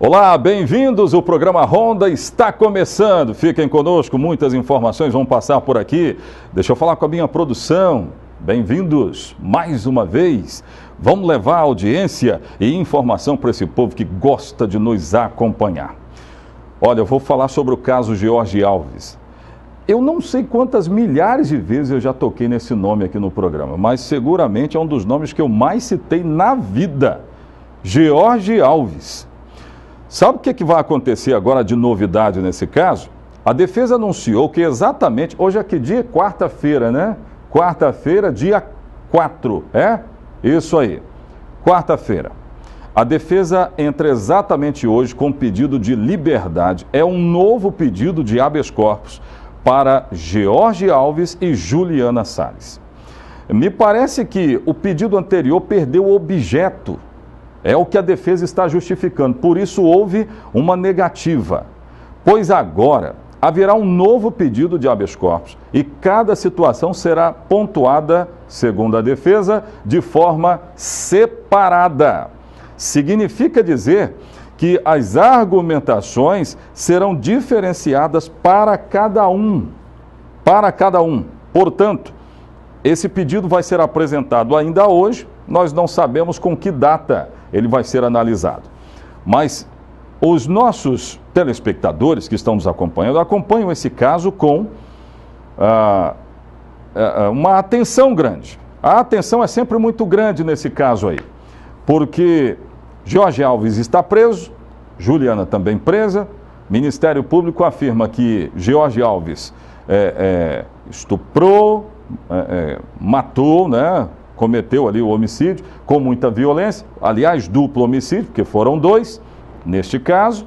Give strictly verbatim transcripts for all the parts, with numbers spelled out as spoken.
Olá, bem-vindos, o programa Ronda está começando, fiquem conosco, muitas informações vão passar por aqui. Deixa eu falar com a minha produção, bem-vindos mais uma vez. Vamos levar audiência e informação para esse povo que gosta de nos acompanhar. Olha, eu vou falar sobre o caso George Alves. Eu não sei quantas milhares de vezes eu já toquei nesse nome aqui no programa, mas seguramente é um dos nomes que eu mais citei na vida. George Alves. Sabe o que, que vai acontecer agora de novidade nesse caso? A defesa anunciou que exatamente, hoje é que dia? Quarta-feira, né? Quarta-feira, dia quatro, é? Isso aí, quarta-feira. A defesa entra exatamente hoje com pedido de liberdade. É um novo pedido de habeas corpus para George Alves e Juliana Salles. Me parece que o pedido anterior perdeu o objeto. É o que a defesa está justificando. Por isso houve uma negativa. Pois agora haverá um novo pedido de habeas corpus e cada situação será pontuada, segundo a defesa, de forma separada. Significa dizer que as argumentações serão diferenciadas para cada um. Para cada um. Portanto, esse pedido vai ser apresentado ainda hoje. Nós não sabemos com que data ele vai ser analisado. Mas os nossos telespectadores que estão nos acompanhando, acompanham esse caso com ah, ah, uma atenção grande. A atenção é sempre muito grande nesse caso aí, porque George Alves está preso, Juliana também presa. Ministério Público afirma que George Alves é, é, estuprou, é, é, matou, né? Cometeu ali o homicídio com muita violência, aliás, duplo homicídio, porque foram dois, neste caso,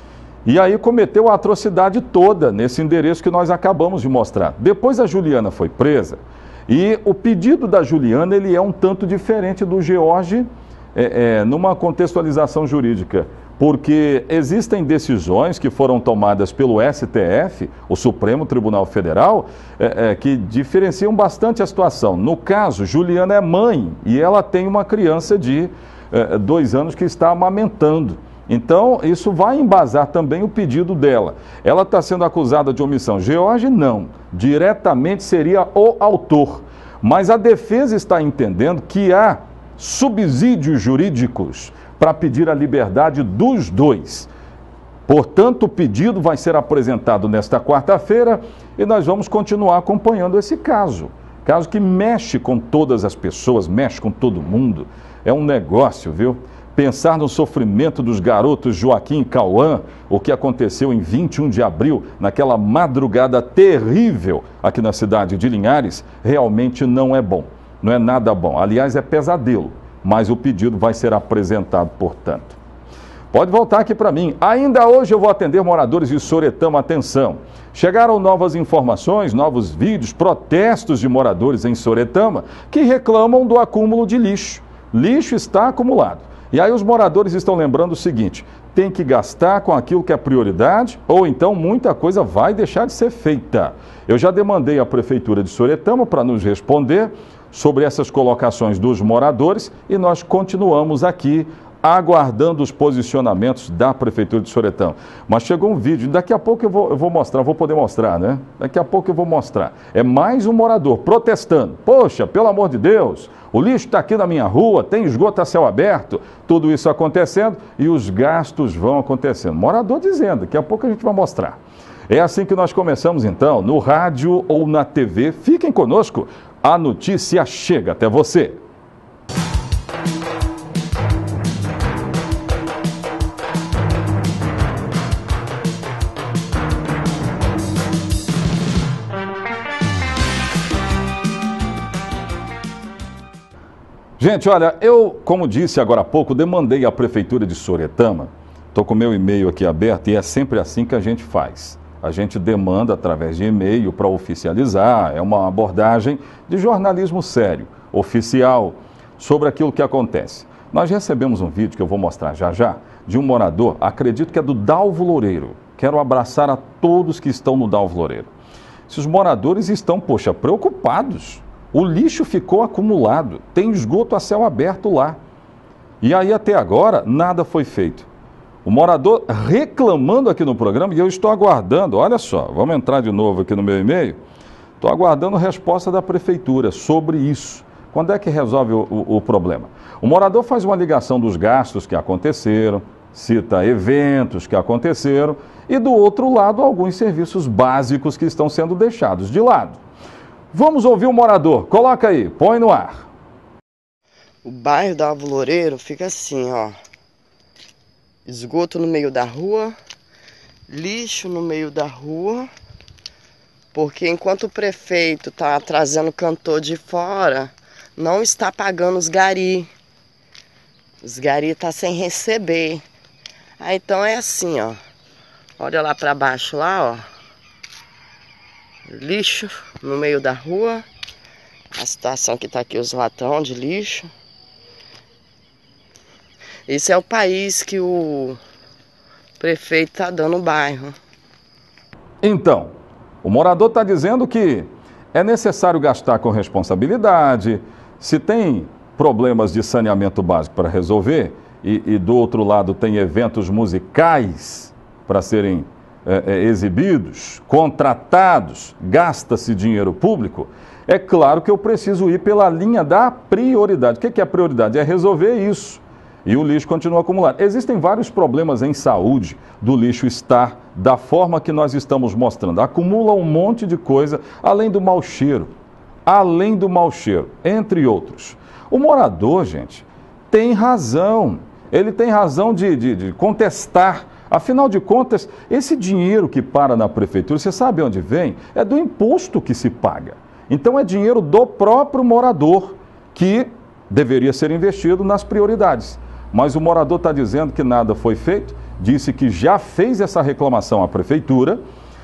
e aí cometeu a atrocidade toda nesse endereço que nós acabamos de mostrar. Depois a Juliana foi presa, e o pedido da Juliana, ele é um tanto diferente do George, é, é, numa contextualização jurídica, porque existem decisões que foram tomadas pelo S T F, o Supremo Tribunal Federal, é, é, que diferenciam bastante a situação. No caso, Juliana é mãe e ela tem uma criança de é, dois anos que está amamentando. Então, isso vai embasar também o pedido dela. Ela está sendo acusada de omissão. George, não. Diretamente seria o autor. Mas a defesa está entendendo que há subsídios jurídicos para pedir a liberdade dos dois. Portanto, o pedido vai ser apresentado nesta quarta-feira e nós vamos continuar acompanhando esse caso. Caso que mexe com todas as pessoas, mexe com todo mundo. É um negócio, viu? Pensar no sofrimento dos garotos Joaquim e Cauã, o que aconteceu em vinte e um de abril, naquela madrugada terrível aqui na cidade de Linhares, realmente não é bom. Não é nada bom. Aliás, é pesadelo. Mas o pedido vai ser apresentado, portanto. Pode voltar aqui para mim. Ainda hoje eu vou atender moradores de Soretama. Atenção. Chegaram novas informações, novos vídeos, protestos de moradores em Soretama que reclamam do acúmulo de lixo. Lixo está acumulado. E aí os moradores estão lembrando o seguinte: tem que gastar com aquilo que é prioridade ou então muita coisa vai deixar de ser feita. Eu já demandei à Prefeitura de Soretama para nos responder sobre essas colocações dos moradores e nós continuamos aqui aguardando os posicionamentos da Prefeitura de Soretama. Mas chegou um vídeo, daqui a pouco eu vou, eu vou mostrar, vou poder mostrar, né? Daqui a pouco eu vou mostrar. É mais um morador protestando. Poxa, pelo amor de Deus, o lixo está aqui na minha rua, tem esgoto a céu aberto, tudo isso acontecendo e os gastos vão acontecendo. Morador dizendo, daqui a pouco a gente vai mostrar. É assim que nós começamos então, no rádio ou na T V. Fiquem conosco, a notícia chega até você. Gente, olha, eu, como disse agora há pouco, demandei à Prefeitura de Soretama, estou com o meu e-mail aqui aberto e é sempre assim que a gente faz. A gente demanda através de e-mail para oficializar, é uma abordagem de jornalismo sério, oficial, sobre aquilo que acontece. Nós recebemos um vídeo que eu vou mostrar já já, de um morador, acredito que é do Dalvo Loureiro. Quero abraçar a todos que estão no Dalvo Loureiro. Esses moradores estão, poxa, preocupados. O lixo ficou acumulado, tem esgoto a céu aberto lá. E aí até agora nada foi feito. O morador reclamando aqui no programa e eu estou aguardando, olha só, vamos entrar de novo aqui no meu e-mail. Estou aguardando a resposta da prefeitura sobre isso. Quando é que resolve o, o, o problema? O morador faz uma ligação dos gastos que aconteceram, cita eventos que aconteceram e do outro lado alguns serviços básicos que estão sendo deixados de lado. Vamos ouvir o morador. Coloca aí, põe no ar. O bairro da Alvo Loureiro fica assim, ó. Esgoto no meio da rua, lixo no meio da rua, porque enquanto o prefeito tá trazendo cantor de fora, não está pagando os gari. Os gari tá sem receber. Aí então é assim, ó. Olha lá pra baixo lá, ó. Lixo no meio da rua. A situação que tá aqui, os latão de lixo. Esse é o país que o prefeito tá dando o bairro. Então, o morador está dizendo que é necessário gastar com responsabilidade. Se tem problemas de saneamento básico para resolver e, e do outro lado tem eventos musicais para serem é, é, exibidos, contratados, gasta-se dinheiro público, é claro que eu preciso ir pela linha da prioridade. O que é a prioridade? É resolver isso. E o lixo continua acumulado. Existem vários problemas em saúde do lixo estar da forma que nós estamos mostrando. Acumula um monte de coisa, além do mau cheiro. Além do mau cheiro, entre outros. O morador, gente, tem razão. Ele tem razão de, de, de contestar. Afinal de contas, esse dinheiro que para na prefeitura, você sabe onde vem? É do imposto que se paga. Então é dinheiro do próprio morador que deveria ser investido nas prioridades. Mas o morador está dizendo que nada foi feito, disse que já fez essa reclamação à prefeitura,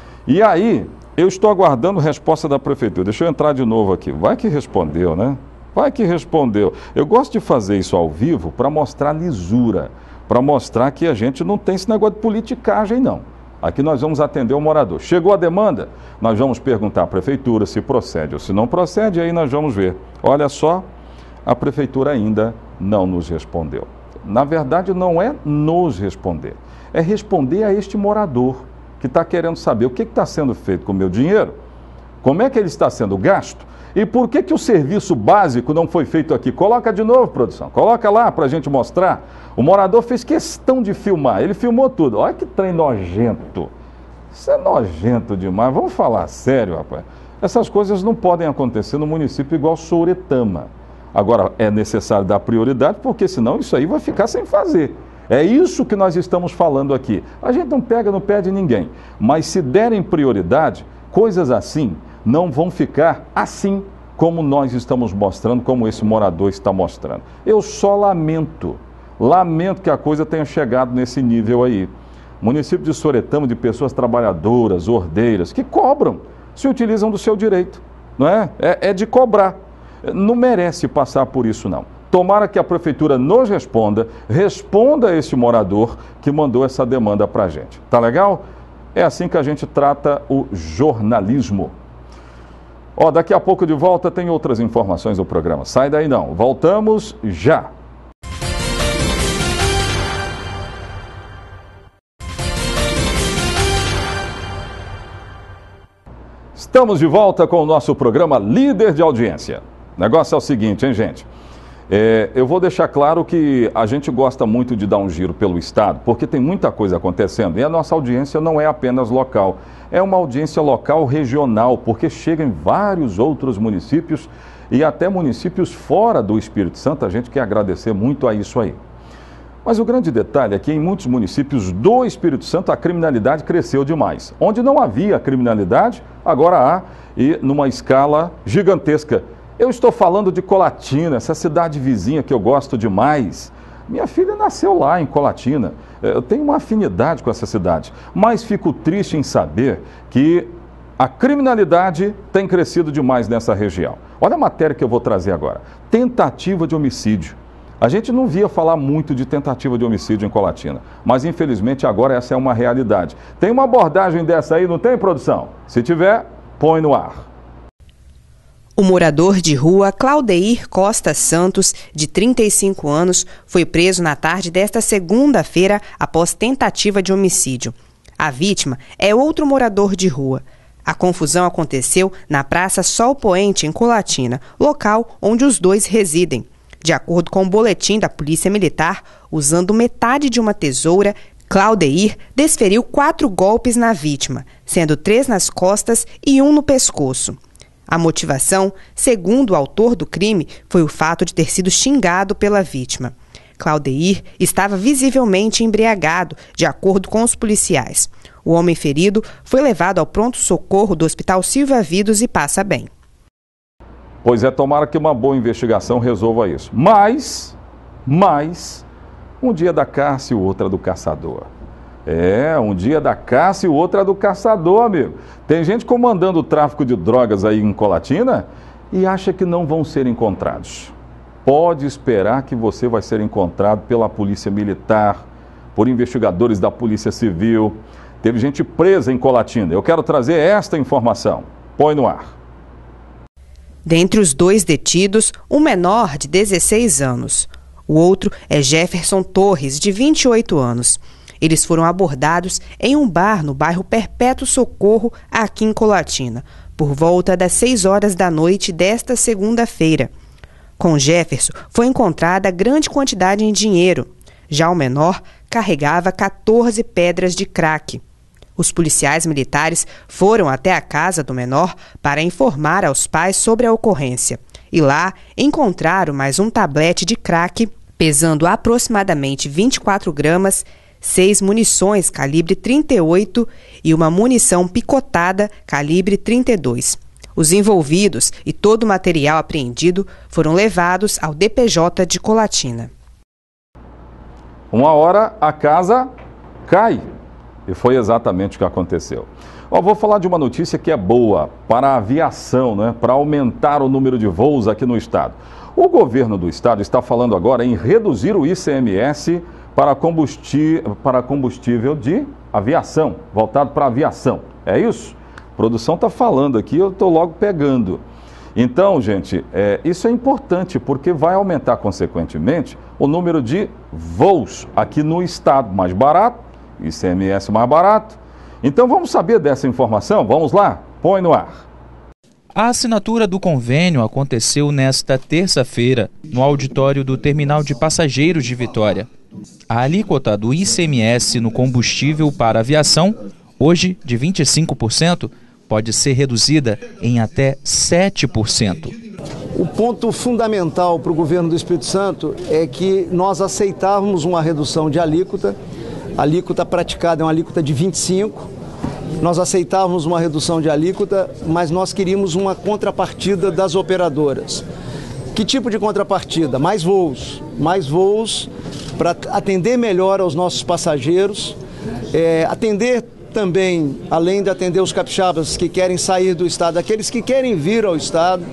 e aí eu estou aguardando a resposta da prefeitura. Deixa eu entrar de novo aqui. Vai que respondeu, né? Vai que respondeu. Eu gosto de fazer isso ao vivo para mostrar lisura, para mostrar que a gente não tem esse negócio de politicagem, não. Aqui nós vamos atender o morador. Chegou a demanda? Nós vamos perguntar à prefeitura se procede ou se não procede, aí nós vamos ver. Olha só, a prefeitura ainda não nos respondeu. Na verdade, não é nos responder, é responder a este morador que está querendo saber o que está sendo feito com o meu dinheiro, como é que ele está sendo gasto e por que, que o serviço básico não foi feito aqui. Coloca de novo, produção, coloca lá para a gente mostrar. O morador fez questão de filmar, ele filmou tudo. Olha que trem nojento, isso é nojento demais, vamos falar sério, rapaz. Essas coisas não podem acontecer no município igual Souretama. Agora, é necessário dar prioridade, porque senão isso aí vai ficar sem fazer. É isso que nós estamos falando aqui. A gente não pega no pé de ninguém, mas se derem prioridade, coisas assim não vão ficar assim como nós estamos mostrando, como esse morador está mostrando. Eu só lamento, lamento que a coisa tenha chegado nesse nível aí. Município de Souretama, de pessoas trabalhadoras, ordeiras, que cobram, se utilizam do seu direito, não é? É, é de cobrar. Não merece passar por isso, não. Tomara que a prefeitura nos responda, responda a esse morador que mandou essa demanda para a gente. Tá legal? É assim que a gente trata o jornalismo. Ó, daqui a pouco de volta tem outras informações do programa. Sai daí não. Voltamos já. Estamos de volta com o nosso programa Líder de Audiência. O negócio é o seguinte, hein, gente? É, eu vou deixar claro que a gente gosta muito de dar um giro pelo estado, porque tem muita coisa acontecendo e a nossa audiência não é apenas local, é uma audiência local regional, porque chega em vários outros municípios e até municípios fora do Espírito Santo. A gente quer agradecer muito a isso aí. Mas o grande detalhe é que em muitos municípios do Espírito Santo a criminalidade cresceu demais. Onde não havia criminalidade, agora há, e numa escala gigantesca. Eu estou falando de Colatina, essa cidade vizinha que eu gosto demais. Minha filha nasceu lá em Colatina. Eu tenho uma afinidade com essa cidade. Mas fico triste em saber que a criminalidade tem crescido demais nessa região. Olha a matéria que eu vou trazer agora. Tentativa de homicídio. A gente não via falar muito de tentativa de homicídio em Colatina, mas infelizmente agora essa é uma realidade. Tem uma abordagem dessa aí, não tem, produção? Se tiver, põe no ar. O morador de rua Claudeir Costa Santos, de trinta e cinco anos, foi preso na tarde desta segunda-feira após tentativa de homicídio. A vítima é outro morador de rua. A confusão aconteceu na Praça Sol Poente, em Colatina, local onde os dois residem. De acordo com o boletim da Polícia Militar, usando metade de uma tesoura, Claudeir desferiu quatro golpes na vítima, sendo três nas costas e um no pescoço. A motivação, segundo o autor do crime, foi o fato de ter sido xingado pela vítima. Claudeir estava visivelmente embriagado, de acordo com os policiais. O homem ferido foi levado ao pronto-socorro do Hospital Silvia Vidos e passa bem. Pois é, tomara que uma boa investigação resolva isso. Mas, mas, um dia da caça e o outro é do caçador. É, um dia da caça e o outro é do caçador, amigo. Tem gente comandando o tráfico de drogas aí em Colatina e acha que não vão ser encontrados. Pode esperar que você vai ser encontrado pela Polícia Militar, por investigadores da Polícia Civil. Teve gente presa em Colatina. Eu quero trazer esta informação. Põe no ar. Dentre os dois detidos, um menor de dezesseis anos. O outro é Jefferson Torres, de vinte e oito anos. Eles foram abordados em um bar no bairro Perpétuo Socorro, aqui em Colatina, por volta das seis horas da noite desta segunda-feira. Com Jefferson foi encontrada grande quantidade em dinheiro. Já o menor carregava quatorze pedras de crack. Os policiais militares foram até a casa do menor para informar aos pais sobre a ocorrência. E lá encontraram mais um tablete de crack, pesando aproximadamente vinte e quatro gramas, seis munições calibre trinta e oito e uma munição picotada calibre trinta e dois. Os envolvidos e todo o material apreendido foram levados ao D P J de Colatina. Uma hora a casa cai. E foi exatamente o que aconteceu. Ó, vou falar de uma notícia que é boa para a aviação, né? Para aumentar o número de voos aqui no estado. O governo do estado está falando agora em reduzir o I C M S para combustível, para combustível de aviação, voltado para a aviação. É isso? A produção está falando aqui, eu estou logo pegando. Então, gente, é, isso é importante porque vai aumentar, consequentemente, o número de voos aqui no estado. Mais barato, I C M S mais barato. Então, vamos saber dessa informação? Vamos lá? Põe no ar. A assinatura do convênio aconteceu nesta terça-feira, no auditório do Terminal de Passageiros de Vitória. A alíquota do I C M S no combustível para aviação, hoje de vinte e cinco por cento, pode ser reduzida em até sete por cento. O ponto fundamental para o governo do Espírito Santo é que nós aceitávamos uma redução de alíquota. A alíquota praticada é uma alíquota de vinte e cinco por cento. Nós aceitávamos uma redução de alíquota, mas nós queríamos uma contrapartida das operadoras. Que tipo de contrapartida? Mais voos. Mais voos para atender melhor aos nossos passageiros, é, atender também, além de atender os capixabas que querem sair do estado, aqueles que querem vir ao estado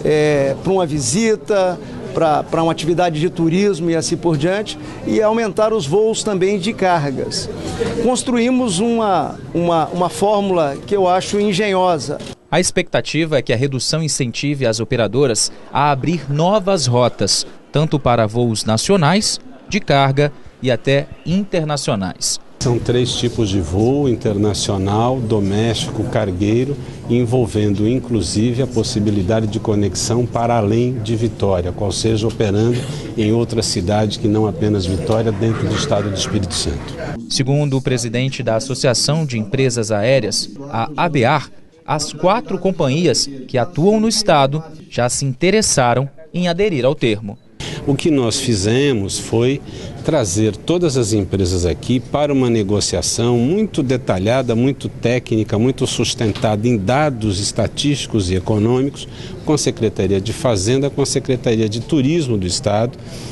é, para uma visita, para uma atividade de turismo e assim por diante, e aumentar os voos também de cargas. Construímos uma, uma, uma fórmula que eu acho engenhosa. A expectativa é que a redução incentive as operadoras a abrir novas rotas, tanto para voos nacionais, de carga e até internacionais. São três tipos de voo: internacional, doméstico, cargueiro, envolvendo inclusive a possibilidade de conexão para além de Vitória, qual seja operando em outra cidade que não apenas Vitória, dentro do estado do Espírito Santo. Segundo o presidente da Associação de Empresas Aéreas, a ABAR, as quatro companhias que atuam no estado já se interessaram em aderir ao termo. O que nós fizemos foi trazer todas as empresas aqui para uma negociação muito detalhada, muito técnica, muito sustentada em dados estatísticos e econômicos, com a Secretaria de Fazenda, com a Secretaria de Turismo do Estado.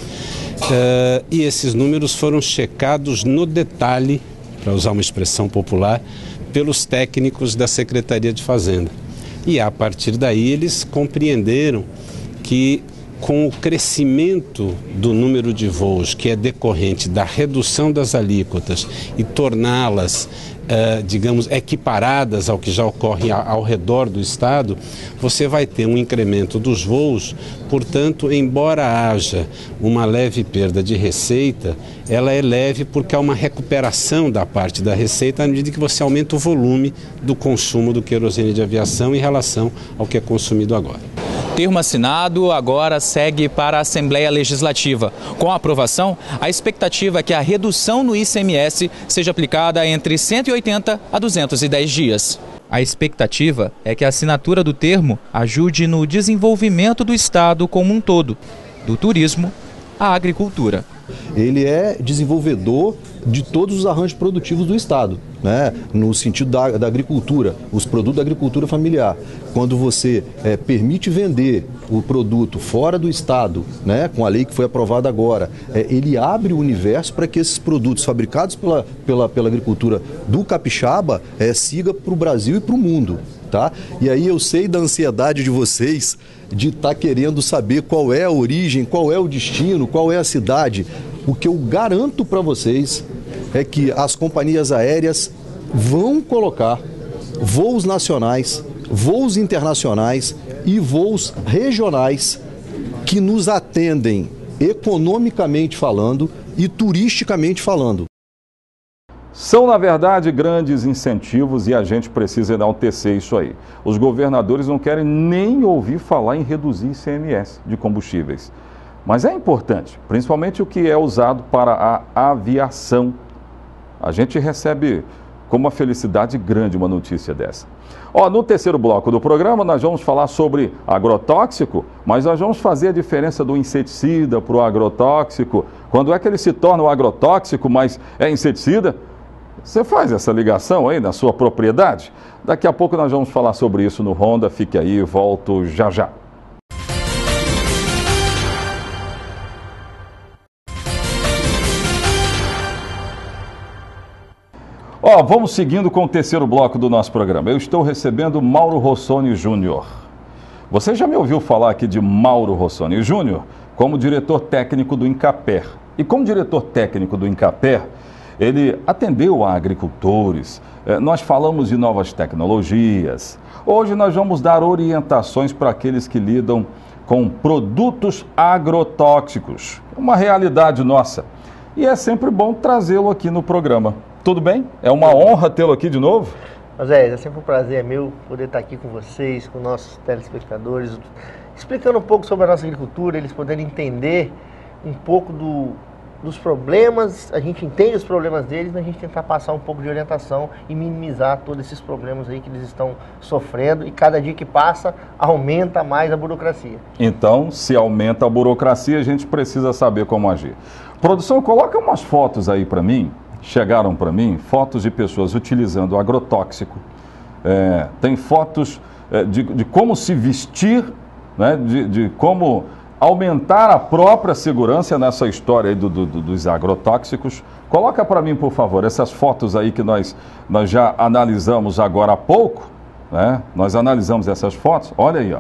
Uh, e esses números foram checados no detalhe, para usar uma expressão popular, pelos técnicos da Secretaria de Fazenda. E a partir daí eles compreenderam que com o crescimento do número de voos que é decorrente da redução das alíquotas e torná-las, Uh, digamos, equiparadas ao que já ocorre ao, ao redor do estado, você vai ter um incremento dos voos. Portanto, embora haja uma leve perda de receita, ela é leve porque há uma recuperação da parte da receita à medida que você aumenta o volume do consumo do querosene de aviação em relação ao que é consumido agora. Termo assinado agora segue para a Assembleia Legislativa. Com a aprovação, a expectativa é que a redução no I C M S seja aplicada entre cento e oitenta a duzentos e dez dias. A expectativa é que a assinatura do termo ajude no desenvolvimento do Estado como um todo, do turismo à agricultura. Ele é desenvolvedor de todos os arranjos produtivos do Estado, né? No sentido da, da agricultura, os produtos da agricultura familiar. Quando você é, permite vender o produto fora do Estado, né, com a lei que foi aprovada agora, é, ele abre o universo para que esses produtos fabricados pela, pela, pela agricultura do capixaba é, siga para o Brasil e para o mundo. Tá? E aí eu sei da ansiedade de vocês de estar tá querendo saber qual é a origem, qual é o destino, qual é a cidade. O que eu garanto para vocês é que as companhias aéreas vão colocar voos nacionais, voos internacionais e voos regionais que nos atendem economicamente falando e turisticamente falando. São, na verdade, grandes incentivos e a gente precisa enaltecer isso aí. Os governadores não querem nem ouvir falar em reduzir I C M S de combustíveis. Mas é importante, principalmente o que é usado para a aviação. A gente recebe com uma felicidade grande uma notícia dessa. Ó, no terceiro bloco do programa nós vamos falar sobre agrotóxico, mas nós vamos fazer a diferença do inseticida para o agrotóxico. Quando é que ele se torna um agrotóxico, mas é inseticida? Você faz essa ligação aí na sua propriedade? Daqui a pouco nós vamos falar sobre isso no Honda. Fique aí, volto já já. Ó, vamos seguindo com o terceiro bloco do nosso programa. Eu estou recebendo Mauro Rossoni Júnior. Você já me ouviu falar aqui de Mauro Rossoni Júnior como diretor técnico do Incaper. E como diretor técnico do Incaper, ele atendeu a agricultores, nós falamos de novas tecnologias. Hoje nós vamos dar orientações para aqueles que lidam com produtos agrotóxicos. Uma realidade nossa. E é sempre bom trazê-lo aqui no programa. Tudo bem? É uma honra tê-lo aqui de novo. Zé, é sempre um prazer meu poder estar aqui com vocês, com nossos telespectadores, explicando um pouco sobre a nossa agricultura, eles poderem entender um pouco do... dos problemas, a gente entende os problemas deles, mas a gente tentar passar um pouco de orientação e minimizar todos esses problemas aí que eles estão sofrendo, e cada dia que passa aumenta mais a burocracia. Então, se aumenta a burocracia, a gente precisa saber como agir. Produção, coloca umas fotos aí para mim, chegaram para mim, fotos de pessoas utilizando agrotóxico, é, tem fotos é, de, de como se vestir, né, de, de como aumentar a própria segurança nessa história aí do, do, dos agrotóxicos. Coloca para mim, por favor, essas fotos aí que nós, nós já analisamos agora há pouco, né? Nós analisamos essas fotos, olha aí, ó.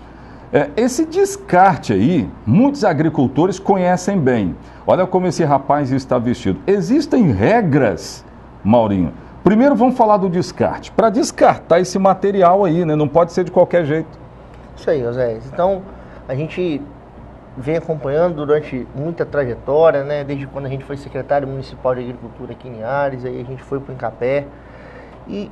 É, esse descarte aí, muitos agricultores conhecem bem. Olha como esse rapaz está vestido. Existem regras, Maurinho. Primeiro vamos falar do descarte. Para descartar esse material aí, né? Não pode ser de qualquer jeito. Isso aí, José. Então, a gente vem acompanhando durante muita trajetória, né? Desde quando a gente foi secretário municipal de agricultura aqui em Ares, aí a gente foi para o Incapé. E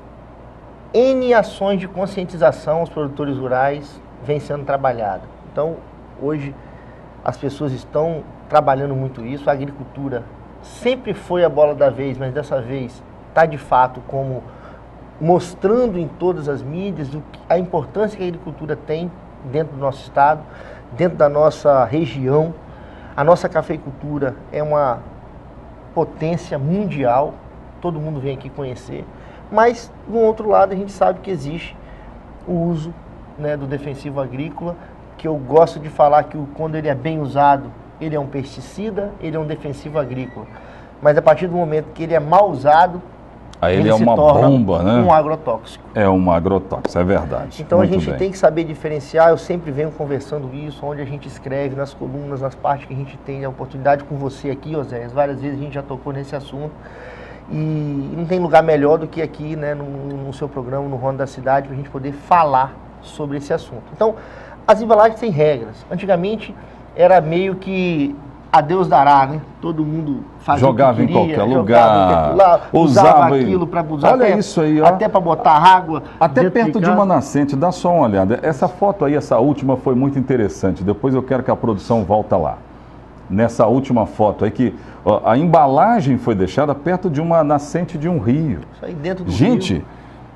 N ações de conscientização aos produtores rurais vem sendo trabalhada. Então, hoje, as pessoas estão trabalhando muito isso. A agricultura sempre foi a bola da vez, mas dessa vez está de fato como mostrando em todas as mídias a importância que a agricultura tem dentro do nosso estado, dentro da nossa região. A nossa cafeicultura é uma potência mundial, todo mundo vem aqui conhecer, mas, do outro lado, a gente sabe que existe o uso, né, do defensivo agrícola, que eu gosto de falar que quando ele é bem usado, ele é um pesticida, ele é um defensivo agrícola. Mas a partir do momento que ele é mal usado, Aí ele, ele é se uma torna bomba, né? um agrotóxico. É um agrotóxico, é verdade. Então Muito a gente bem. tem que saber diferenciar, eu sempre venho conversando isso, onde a gente escreve, nas colunas, nas partes que a gente tem a oportunidade com você aqui, Oséias, várias vezes a gente já tocou nesse assunto, e não tem lugar melhor do que aqui, né, no, no seu programa, no Ronda da Cidade, para a gente poder falar sobre esse assunto. Então, as embalagens têm regras. Antigamente era meio que a Deus dará, né? Todo mundo fazia jogava o que queria, em qualquer jogava lugar, lá, usava, usava aquilo para usar. Olha até, isso aí, ó. Até para botar água. Até perto de casa. uma nascente, dá só uma olhada. Essa foto aí, essa última, foi muito interessante. Depois eu quero que a produção volta lá. Nessa última foto aí, que ó, a embalagem foi deixada perto de uma nascente de um rio. Isso aí dentro do Gente, rio.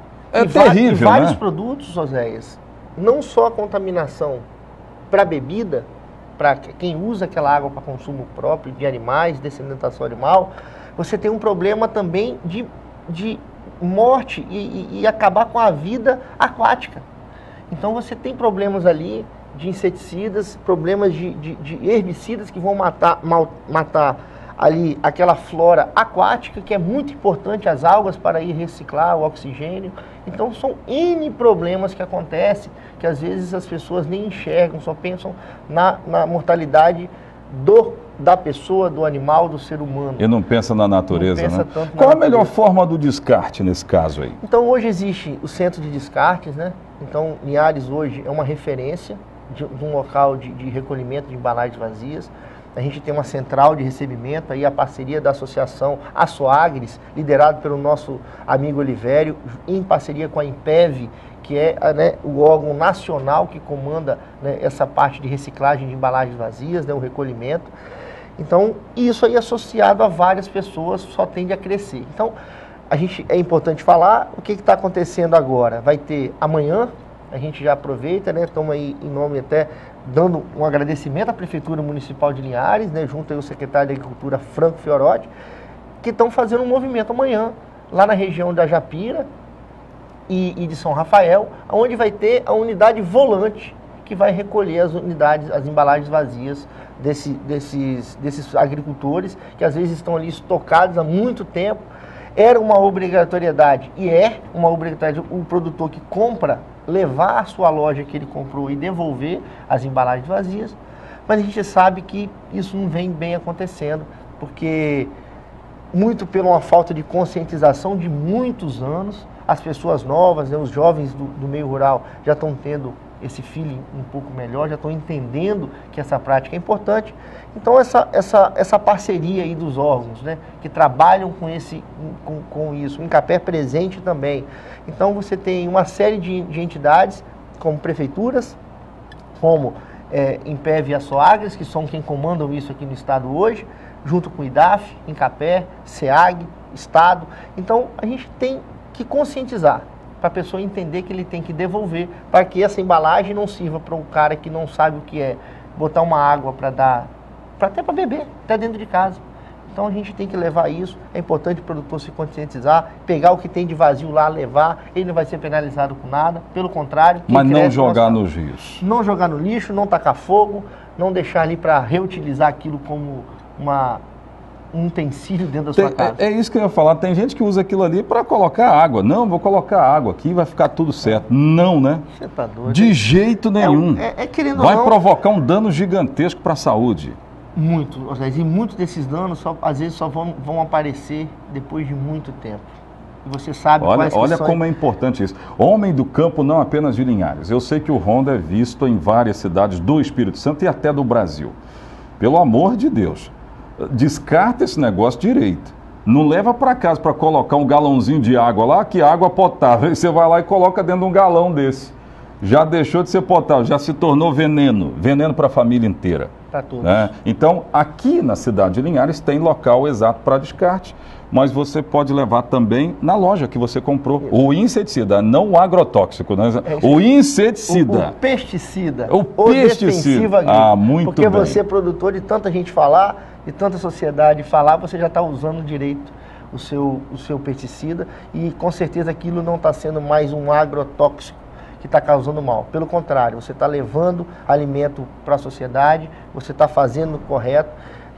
é e terrível, va- e vários né? produtos, Oséias, não só a contaminação para bebida, para quem usa aquela água para consumo próprio de animais, dessedentação animal, você tem um problema também de, de morte e, e, e acabar com a vida aquática. Então você tem problemas ali de inseticidas, problemas de, de, de herbicidas que vão matar, mal, matar ali aquela flora aquática, que é muito importante, as algas, para ir reciclar o oxigênio. Então são N problemas que acontecem, que às vezes as pessoas nem enxergam, só pensam na, na mortalidade do, da pessoa, do animal, do ser humano. E não pensa na natureza, Não pensa né? tanto na Qual a melhor natureza. forma do descarte nesse caso aí? Então hoje existe o centro de descartes, né? Então Linhares hoje é uma referência de, de um local de, de recolhimento de embalagens vazias. A gente tem uma central de recebimento, aí a parceria da associação Açoagres, liderado pelo nosso amigo Olivério, em parceria com a Impev, que é, né, o órgão nacional que comanda, né, essa parte de reciclagem de embalagens vazias, né, o recolhimento. Então, isso aí associado a várias pessoas só tende a crescer. Então, a gente, é importante falar o que está acontecendo agora. Vai ter amanhã, a gente já aproveita, né, estamos aí em nome até dando um agradecimento à Prefeitura Municipal de Linhares, né, junto aí o secretário de Agricultura, Franco Fiorotti, que estão fazendo um movimento amanhã, lá na região da Japira e, e de São Rafael, onde vai ter a unidade volante, que vai recolher as unidades, as embalagens vazias desse, desses, desses agricultores, que às vezes estão ali estocados há muito tempo. Era uma obrigatoriedade, e é uma obrigatoriedade, o produtor que compra levar a sua loja que ele comprou e devolver as embalagens vazias, mas a gente sabe que isso não vem bem acontecendo, porque muito pela uma falta de conscientização de muitos anos, as pessoas novas, né, os jovens do, do meio rural já estão tendo esse feeling um pouco melhor, já estão entendendo que essa prática é importante. Então essa, essa, essa parceria aí dos órgãos, né, que trabalham com, esse, com, com isso, o Incapé presente também. Então você tem uma série de, de entidades, como prefeituras, como é, Impev e Açoagres, que são quem comandam isso aqui no estado hoje, junto com o I D A F, Incapé, SEAG, Estado. Então a gente tem que conscientizar, para a pessoa entender que ele tem que devolver, para que essa embalagem não sirva para um cara que não sabe o que é botar uma água para dar, para até para beber, até dentro de casa. Então a gente tem que levar isso, é importante o produtor se conscientizar, pegar o que tem de vazio lá, levar, ele não vai ser penalizado com nada, pelo contrário. Mas não cresce, jogar nós... nos rios. Não jogar no lixo, não tacar fogo, não deixar ali para reutilizar aquilo como uma... um utensílio dentro da sua Tem, casa. é, é isso que eu ia falar, tem gente que usa aquilo ali para colocar água. Não, vou colocar água aqui, vai ficar tudo certo. Não, né? Você tá doido. De jeito nenhum. É, é, é querendo vai ou não, provocar um dano gigantesco para a saúde. Muito, e muitos desses danos só, às vezes só vão, vão aparecer depois de muito tempo. E você sabe Olha, quais que olha são... como é importante isso. Homem do campo, não apenas de Linhares. Eu sei que o Ronda é visto em várias cidades do Espírito Santo e até do Brasil. Pelo amor de Deus, descarta esse negócio direito. Não leva para casa para colocar um galãozinho de água lá, que é água potável. Aí você vai lá e coloca dentro de um galão desse. Já deixou de ser potável, já se tornou veneno. Veneno para a família inteira. Para todos. Né? Então, aqui na cidade de Linhares tem local exato para descarte, mas você pode levar também na loja que você comprou. Isso. O inseticida, não o agrotóxico, né? É o inseticida. O, o pesticida. O pesticida. Ah, muito Porque bem. você, produtor, de tanta gente falar, de tanta sociedade falar, você já está usando direito o seu, o seu pesticida e com certeza aquilo não está sendo mais um agrotóxico que está causando mal. Pelo contrário, você está levando alimento para a sociedade, você está fazendo o correto. A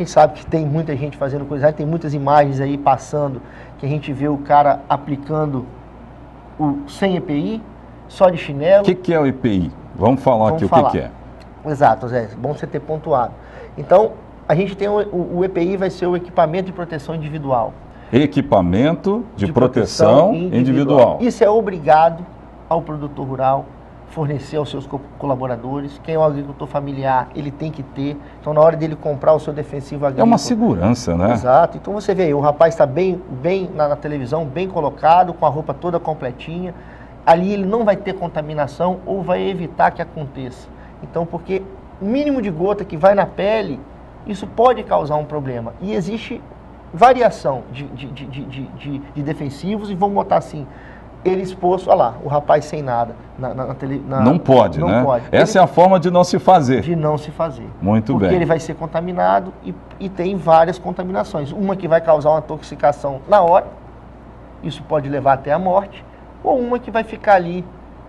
A gente sabe que tem muita gente fazendo coisa, tem muitas imagens aí passando, que a gente vê o cara aplicando o sem E P I, só de chinelo. O que, que é o E P I? Vamos falar Vamos aqui falar. o que, que é. Exato, Zé, bom você ter pontuado. Então, a gente tem o, o, o E P I vai ser o equipamento de proteção individual. Equipamento de, de proteção, proteção individual. individual. Isso é obrigado ao produtor rural fornecer aos seus co colaboradores. Quem é um agricultor familiar, ele tem que ter. Então, na hora dele comprar o seu defensivo agrícola... É uma segurança, né? Exato. Então, você vê aí, o rapaz está bem, bem na, na televisão, bem colocado, com a roupa toda completinha. Ali ele não vai ter contaminação ou vai evitar que aconteça. Então, porque o mínimo de gota que vai na pele, isso pode causar um problema. E existe variação de, de, de, de, de, de defensivos, e vamos botar assim, ele exposto, olha lá, o rapaz sem nada. Na, na, na tele, na, não pode, não né? Pode. Essa ele, é a forma de não se fazer. De não se fazer. Muito porque bem. Porque ele vai ser contaminado e, e tem várias contaminações. Uma que vai causar uma intoxicação na hora, isso pode levar até a morte, ou uma que vai ficar ali,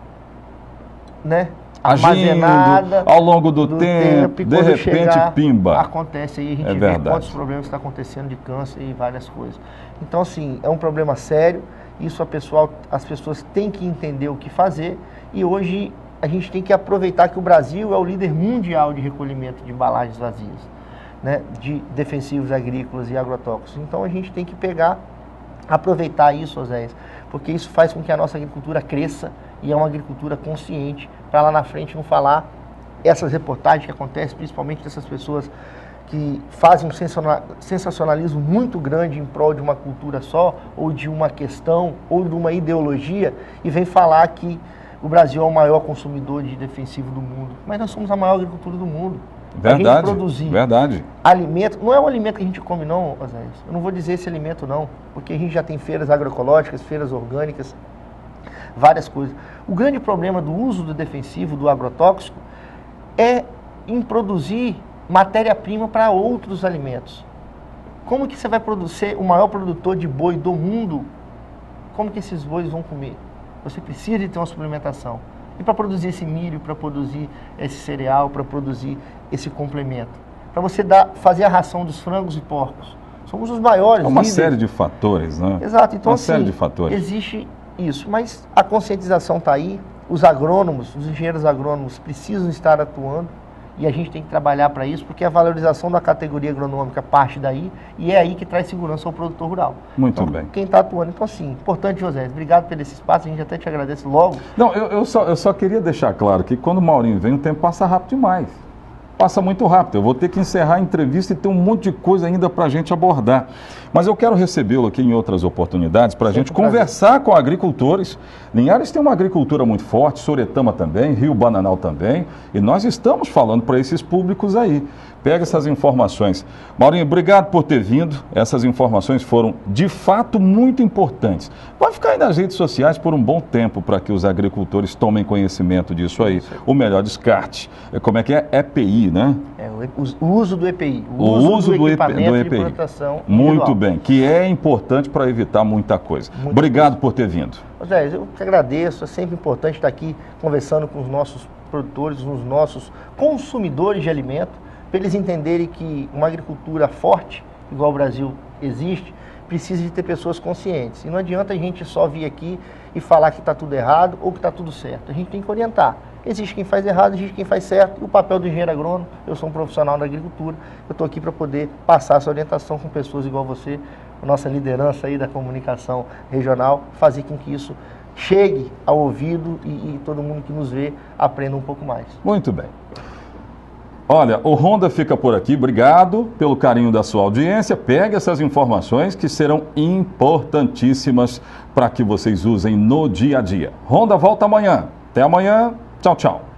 né? Armazenada ao longo do, do tempo, tempo de repente chegar, pimba. Acontece aí, a gente é vê verdade. quantos problemas estão acontecendo de câncer e várias coisas. Então, assim, é um problema sério, isso a pessoal, as pessoas têm que entender o que fazer, e hoje a gente tem que aproveitar que o Brasil é o líder mundial de recolhimento de embalagens vazias, né, de defensivos agrícolas e agrotóxicos. Então a gente tem que pegar, aproveitar isso, Oséias, porque isso faz com que a nossa agricultura cresça, e é uma agricultura consciente, para lá na frente não falar essas reportagens que acontecem, principalmente dessas pessoas que fazem um sensacionalismo muito grande em prol de uma cultura só, ou de uma questão, ou de uma ideologia, e vem falar que o Brasil é o maior consumidor de defensivo do mundo. Mas nós somos a maior agricultura do mundo. Verdade, a gente produzir verdade. alimento, não é um alimento que a gente come não, Oséias. Eu não vou dizer esse alimento não, porque a gente já tem feiras agroecológicas, feiras orgânicas, várias coisas. O grande problema do uso do defensivo, do agrotóxico, é em produzir matéria-prima para outros alimentos. Como que você vai produzir o maior produtor de boi do mundo? Como que esses bois vão comer? Você precisa de ter uma suplementação. E para produzir esse milho, para produzir esse cereal, para produzir esse complemento. Para você dar, fazer a ração dos frangos e porcos. Somos os maiores. É uma líderes. série de fatores, né? Exato. Então, uma assim, série de fatores. Existe isso, mas a conscientização está aí, os agrônomos, os engenheiros agrônomos precisam estar atuando, e a gente tem que trabalhar para isso, porque a valorização da categoria agronômica parte daí, e é aí que traz segurança ao produtor rural. Muito então, bem. Quem está atuando. Então, assim, importante, José, obrigado pelo esse espaço, a gente até te agradece logo. Não, eu, eu, só, eu só queria deixar claro que quando o Maurinho vem, o tempo passa rápido demais. Passa muito rápido. Eu vou ter que encerrar a entrevista e ter um monte de coisa ainda para a gente abordar. Mas eu quero recebê-lo aqui em outras oportunidades para a gente conversar com agricultores. Linhares tem uma agricultura muito forte, Soretama também, Rio Bananal também, e nós estamos falando para esses públicos aí. Pega essas informações. Maurinho, obrigado por ter vindo. Essas informações foram, de fato, muito importantes. Vai ficar aí nas redes sociais por um bom tempo para que os agricultores tomem conhecimento disso aí. O melhor descarte. Como é que é? E P I, né? É, o uso do E P I. O, o uso, uso do, do equipamento E P I. De proteção muito individual. Bem, que é importante para evitar muita coisa. Muito obrigado bem. por ter vindo. José, eu te agradeço. É sempre importante estar aqui conversando com os nossos produtores, os nossos consumidores de alimento, para eles entenderem que uma agricultura forte, igual o Brasil existe, precisa de ter pessoas conscientes. E não adianta a gente só vir aqui e falar que está tudo errado ou que está tudo certo. A gente tem que orientar. Existe quem faz errado, existe quem faz certo. E o papel do engenheiro agrônomo, eu sou um profissional da agricultura, eu estou aqui para poder passar essa orientação com pessoas igual você, a nossa liderança aí da comunicação regional, fazer com que isso chegue ao ouvido e, e todo mundo que nos vê aprenda um pouco mais. Muito bem. Olha, o Ronda fica por aqui. Obrigado pelo carinho da sua audiência. Pegue essas informações que serão importantíssimas para que vocês usem no dia a dia. Ronda volta amanhã. Até amanhã. Tchau, tchau.